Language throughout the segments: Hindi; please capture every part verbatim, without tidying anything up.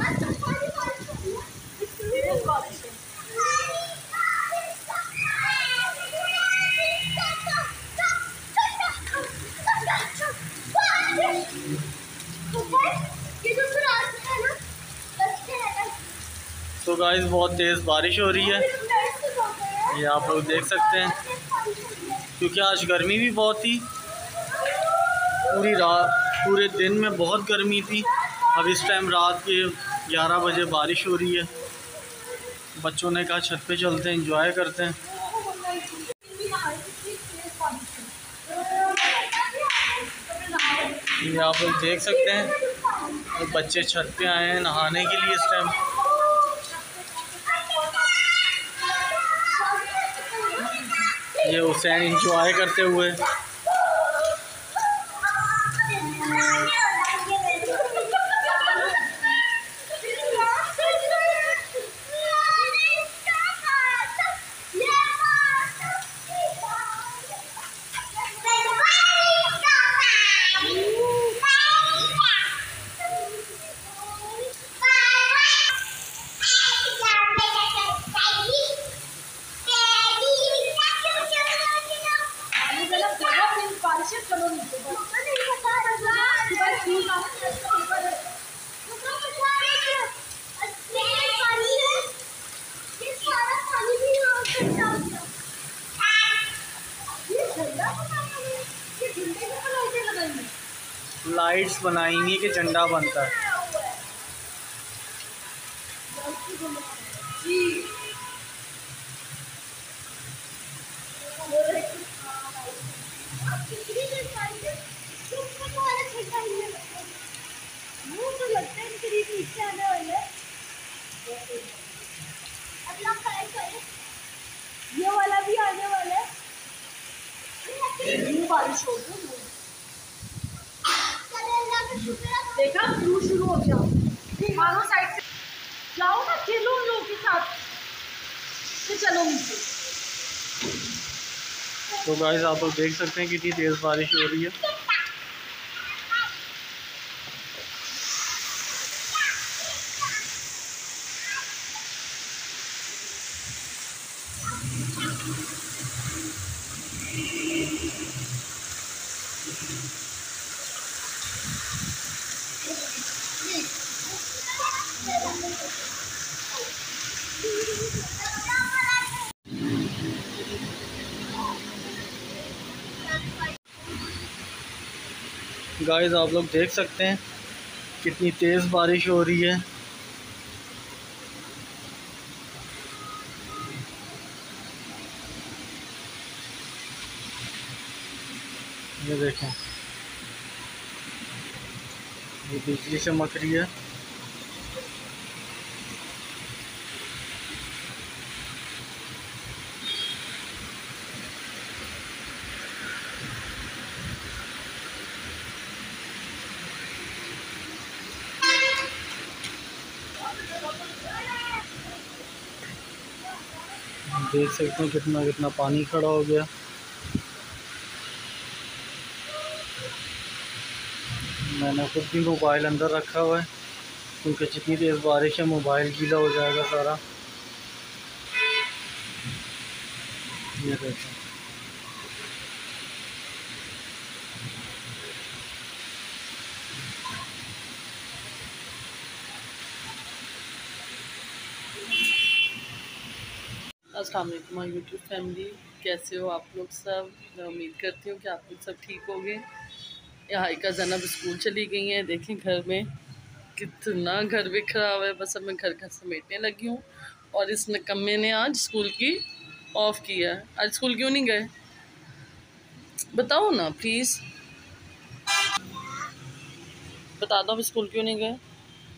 तो गाइस बहुत तेज़ बारिश हो रही है, ये आप लोग देख सकते हैं, क्योंकि आज गर्मी भी बहुत थी। पूरी रात पूरे दिन में बहुत गर्मी थी। अब इस टाइम रात के ग्यारह बजे बारिश हो रही है। बच्चों ने कहा छत पे चलते हैं, एंजॉय करते हैं। ये आप लोग देख सकते हैं, तो बच्चे छत पे आए हैं नहाने के लिए इस टाइम। ये हुसैन एंजॉय करते हुए। लाइट्स बनाएंगे कि झंडा बनता है। ये वाला भी आने वाला है। बारिश हो गई, देखा फ्लू शुरू हो गया। मानो साइड से जाओ ना, खेलो उन लोगों के साथ। तो चलो नीचे। तो गाइस आप लोग देख सकते हैं कितनी तेज़ बारिश हो रही है। गाइस आप लोग देख सकते हैं कितनी तेज़ बारिश हो रही है। ये देखें, ये बिजली चमक रही है। देख सकते हैं कितना कितना पानी खड़ा हो गया। मैंने खुद भी मोबाइल अंदर रखा हुआ है, क्योंकि जितनी तेज़ बारिश है मोबाइल गीला हो जाएगा सारा। ये देखें, अस्सलाम वालेकुम माय यूट्यूब फैमिली, कैसे हो आप लोग सब। मैं उम्मीद करती हूँ कि आप लोग सब ठीक होंगे। यहाँ का जनाब स्कूल चली गई हैं। देखें घर में कितना घर बिखरा हुआ है। बस अब मैं घर घर समेटने लगी हूँ। और इस निकम्मे ने आज स्कूल की ऑफ किया है। आज स्कूल क्यों नहीं गए, बताओ ना प्लीज़, बता दो, अब स्कूल क्यों नहीं गए।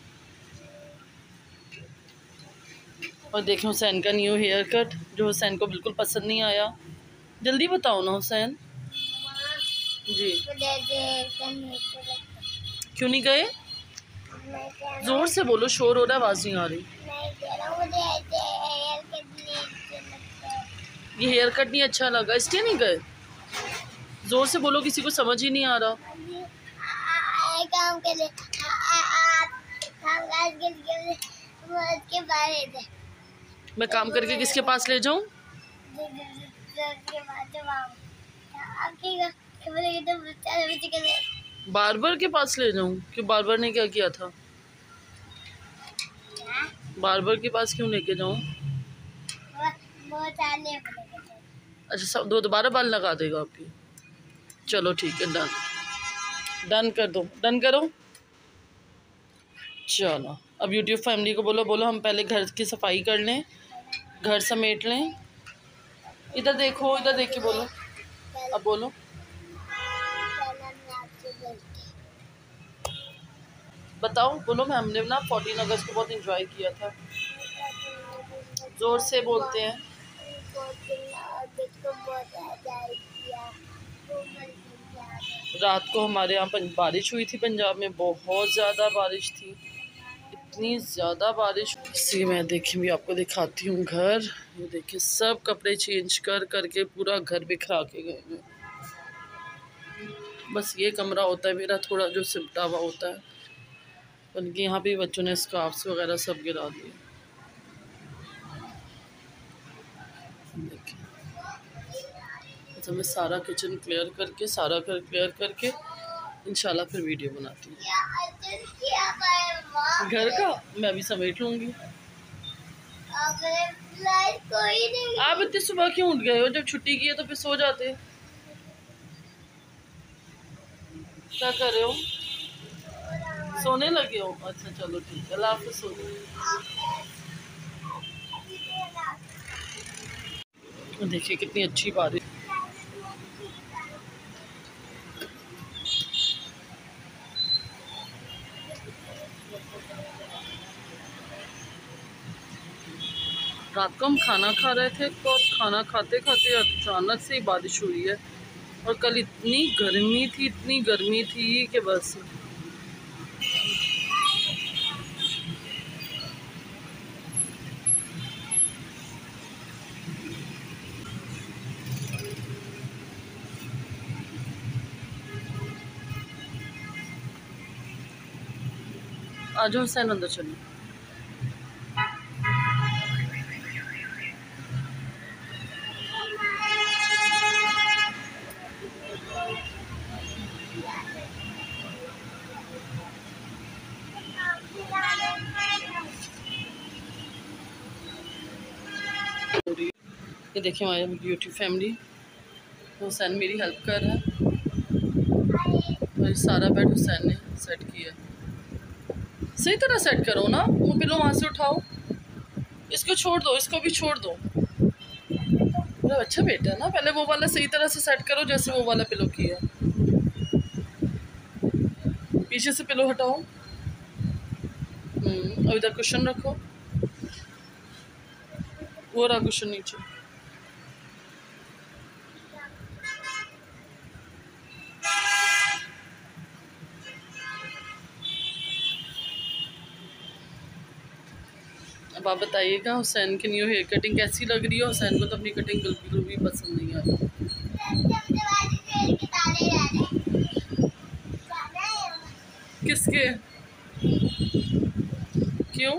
और देखें हुसैन का न्यू हेयर कट, जो हुसैन को बिल्कुल पसंद नहीं आया। जल्दी बताओ ना हुसैन जी, क्यों नहीं गए। जोर से बोलो, शोर हो रहा है, आवाज़ नहीं आ रही। ये हेयर कट नहीं अच्छा लगा, इसलिए नहीं गए। जोर से बोलो, किसी को समझ ही नहीं आ रहा। काम के लिए मैं काम करके किसके पास ले जाऊं? बार्बर के पास ले जाऊं? क्यों, बार्बर ने क्या किया था? बार्बर के पास क्यों लेके जाऊं? अच्छा, सब दो दोबारा बाल लगा देगा आपकी? चलो ठीक है, डन डन कर दो, डन करो। चलो अब यूट्यूब फैमिली को बोलो बोलो हम पहले घर की सफाई कर लें, घर समेट लें। इधर देखो, इधर देख के बोलो, अब बोलो। बताओ, बोलो। मैं हमने ना फोर्टीन अगस्त को बहुत इंजॉय किया था। जोर से बोलते हैं। रात को हमारे यहाँ बारिश हुई थी, पंजाब में बहुत ज़्यादा बारिश थी, इतनी ज़्यादा बारिश। इसी मैं देखिए भी आपको दिखाती हूँ घर। ये देखिए सब कपड़े चेंज कर करके पूरा घर बिखरा के गए हैं। बस ये कमरा होता है मेरा थोड़ा जो सिमटा हुआ होता है, उनके यहाँ भी बच्चों ने स्कार्फ्स वगैरह सब गिरा दिए। देखिए तो मैं सारा किचन क्लियर करके, सारा घर क्लियर करके इंशाल्लाह फिर वीडियो बनाती हूँ। घर का मैं भी समेट लूँगी। आप इतनी सुबह क्यों उठ गए हो? जब छुट्टी की है तो फिर सो जाते। क्या कर रहे हो? सोने लगे हो? अच्छा चलो ठीक है, अल्लाह हाफ़िज़। सो देखिए कितनी अच्छी बारिश। रात को हम खाना खा रहे थे तो खाना खाते खाते अचानक से ही बारिश हुई है। और कल इतनी गर्मी थी, इतनी गर्मी थी कि बस। आ जाओ हुसैन, अंदर चलिए। ये देखिए हमारे यूट्यूब फैमिली, हुसैन मेरी हेल्प कर रहा है और सारा बेड हुसैन ने सेट किया। सही तरह सेट करो ना, वो पिलो वहाँ से उठाओ, इसको छोड़ दो, इसको भी छोड़ दो। मेरा अच्छा बेटा है ना, पहले वो वाला सही तरह से सेट करो जैसे वो वाला पिलो किया। पीछे से पिलो हटाओ। हम्म, और इधर कुशन रखो, वो रहा कुशन नीचे। अब आप बताइएगा हुसैन की न्यू हेयर कटिंग कैसी लग रही है? हुसैन को तो अपनी कटिंग बिल्कुल भी पसंद नहीं आती। किसके? क्यों?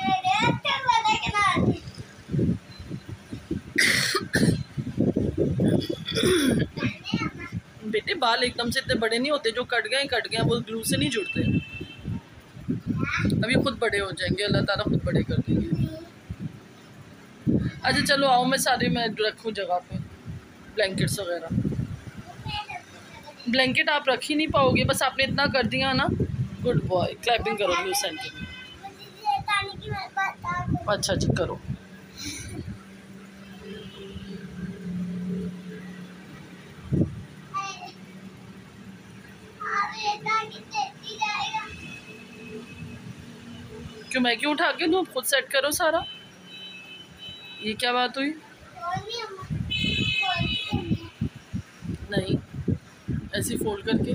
बेटे बाल एकदम से इतने बड़े नहीं होते, जो कट गए कट गए, वो ग्लू से नहीं जुड़ते। अब ये खुद बड़े हो जाएंगे, अल्लाह ताला खुद बड़े कर देंगे। अच्छा चलो आओ, मैं सारे मैं रखूँ जगह पे ब्लैंकेट्स वगैरह। ब्लैंकेट आप रख ही नहीं पाओगे, बस आपने इतना कर दिया ना। गुड बॉय, क्लैपिंग करो हुसैन के लिए। अच्छा अच्छा करो। क्यों, मैं क्यों उठा के दूँ? खुद सेट करो सारा। ये क्या बात हुई? नहीं, ऐसे फोल्ड करके।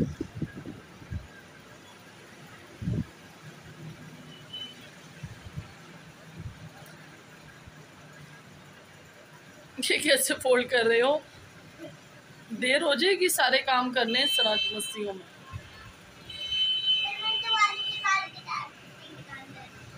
ये कैसे फोल्ड कर रहे हो? देर हो जाएगी सारे काम करने इस तरह की मस्तियों में।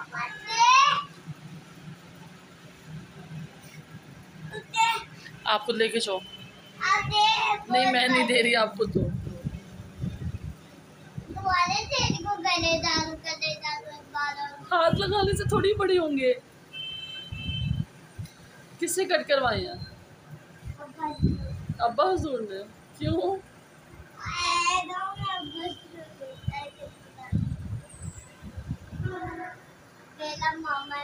आप खुद लेके जाओ। नहीं मैं नहीं दे रही आपको तो। हाथ लगाने से थोड़ी बड़ी होंगे। किससे कट करवाए हैं? अब्बा हुजूर ने। क्यों? मामा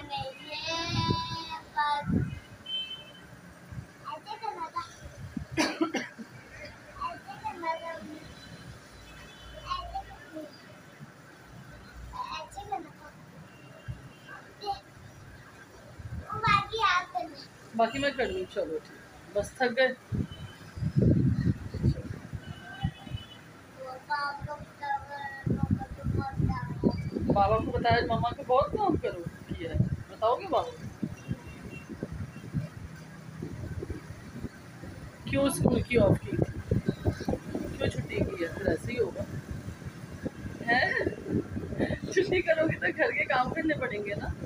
बाकी मैं कर लूँ। चलो ठीक, बस थक गए। बाबा को बताया मम्मा को बहुत काम करो किया है, बताओगे बाबा को? क्यों स्कूल की ऑफ की? क्यों छुट्टी की है? फिर ऐसे ही होगा। हैं? छुट्टी करोगे तो घर के काम करने पड़ेंगे ना।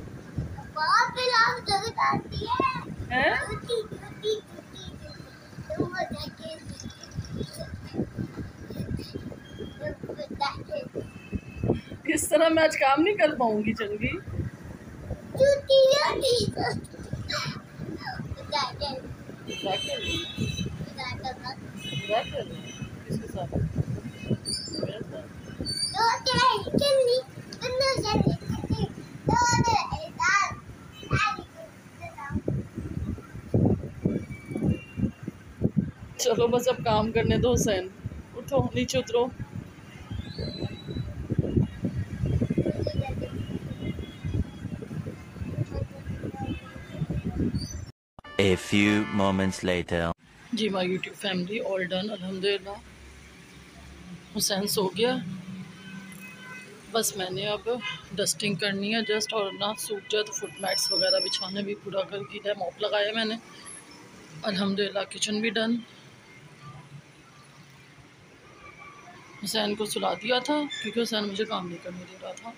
हैं? इस तरह मैं आज काम नहीं कर पाऊंगी चंगी। क्या कर रही है? क्या कर रही है? किसके साथ? मेरे साथ? चलो बस अब काम करने दो हुसैन। उठो, नीचे उतरो। A few moments later. जी my YouTube family all done अल्हम्दुलिल्लाह। हुसैन सो गया। बस मैंने अब डस्टिंग करनी है जस्ट, और ना सूख जाए तो फुट मैट्स वगैरह बिछाने भी पूरा कर गीला है। मॉप लगाया मैंने अल्हम्दुलिल्लाह। किचन भी डन। हुसैन को सुला दिया था क्योंकि हुसैन मुझे काम नहीं करने दे रहा था।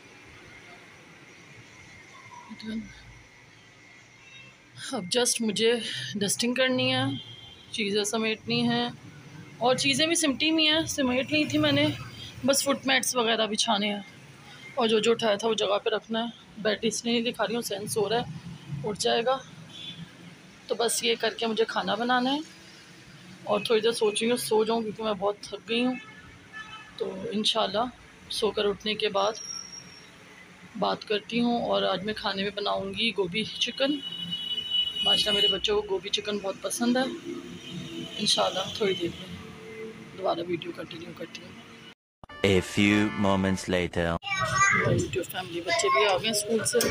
अब जस्ट मुझे डस्टिंग करनी है, चीज़ें समेटनी हैं, और चीज़ें भी सिमटी हुई हैं, समेट ली थी मैंने। बस फुट मैट्स वगैरह बिछाने हैं, और जो जो उठाया था वो जगह पे रखना है। बेड इसलिए नहीं दिखा रही हूँ, हुसैन सो रहा है, उठ जाएगा। तो बस ये करके मुझे खाना बनाना है, और थोड़ी देर सोच रही हूँ सो जाऊँ क्योंकि मैं बहुत थक गई हूँ। तो इंशाल्लाह सोकर उठने के बाद बात करती हूँ। और आज मैं खाने में बनाऊँगी गोभी चिकन। माशाल्लाह मेरे बच्चों को गोभी चिकन बहुत पसंद है। इंशाल्लाह थोड़ी देर में दोबारा वीडियो कंटिन्यू करती हूँ। A few moments later. YouTube family बच्चे भी आ गए स्कूल से।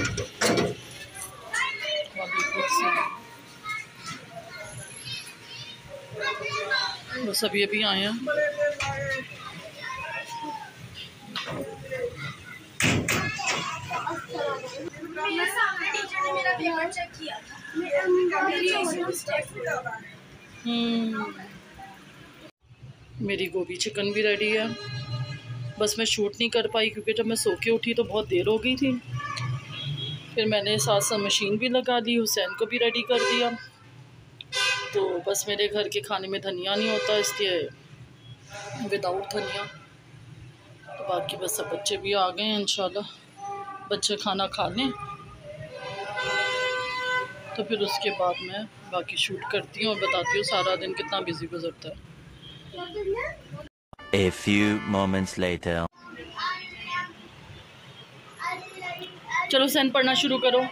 वो सभी अभी आए हैं। मेरे सामने टीचर ने मेरा पेपर चेक किया था। मेरी गोभी चिकन भी रेडी है। बस मैं शूट नहीं कर पाई क्योंकि जब मैं सो के उठी तो बहुत देर हो गई थी। फिर मैंने साथ साथ मशीन भी लगा दी, हुसैन को भी रेडी कर दिया। तो बस मेरे घर के खाने में धनिया नहीं होता, इसलिए विदाउट धनिया। तो बाकी बस सब बच्चे भी आ गए हैं। इंशाल्लाह बच्चे खाना खा लें तो फिर उसके बाद मैं बाकी शूट करती हूँ और बताती हूँ सारा दिन कितना बिजी गुजरता है। A few moments later. चलो हुसैन पढ़ना शुरू करो।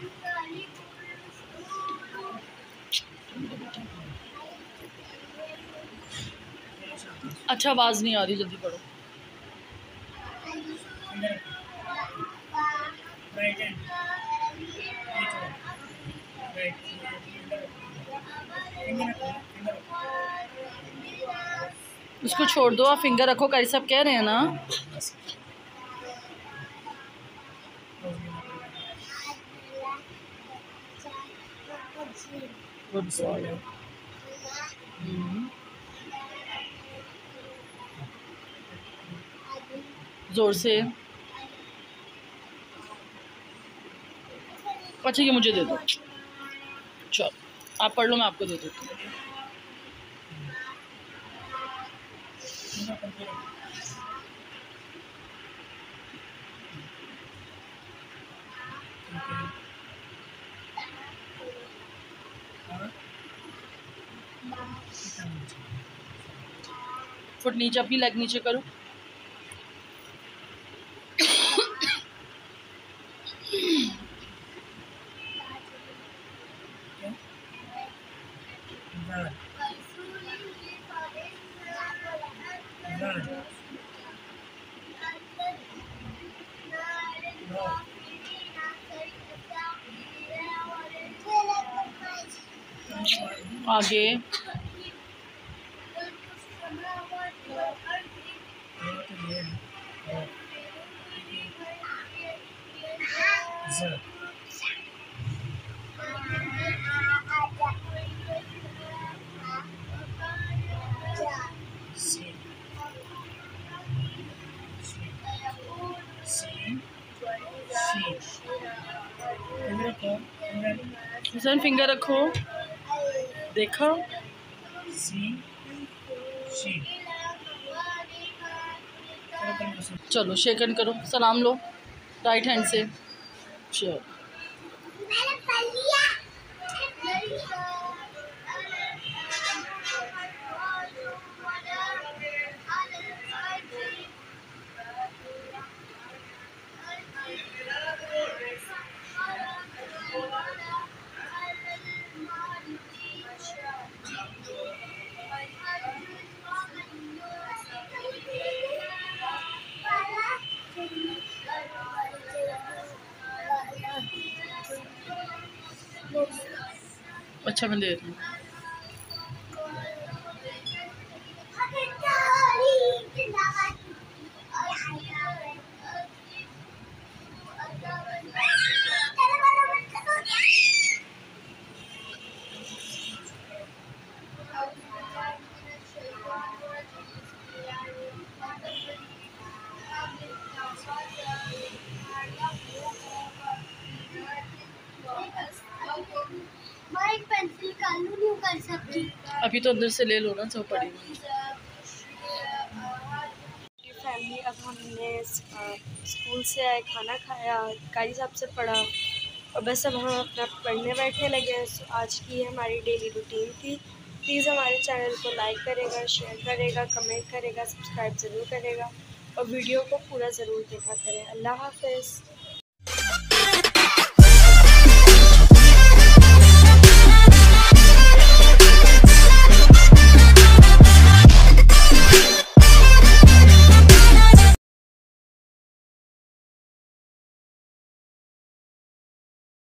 अच्छा आवाज़ नहीं आ रही, जल्दी पढ़ो। उसको छोड़ दो, आप फिंगर रखो, कई सब कह रहे हैं ना। Good boy. जोर से। अच्छा ये मुझे दे दो, चलो आप पढ़ लो, मैं आपको दे देती हूँ। फुट नीचे, अपनी लेग नीचे करो। आगे हुसैन फिंगर रखो, देखो। चलो शेकन करो, सलाम लो राइट हैंड से। चलो अच्छा मैं दे रही हूँ। पेंसिल चालू नहीं कर सकती, अभी तो अंदर से ले लो ना, सब पड़ी फैमिली। अब हमने स्कूल से आए, खाना खाया, कारी साहब से पढ़ा और बस अब हम अपना पढ़ने बैठने लगे हैं। सो आज की हमारी डेली रूटीन थी। प्लीज़ हमारे चैनल को लाइक करेगा, शेयर करेगा, कमेंट करेगा, सब्सक्राइब ज़रूर करेगा और वीडियो को पूरा ज़रूर देखा करें। अल्लाह हाफ़िज़।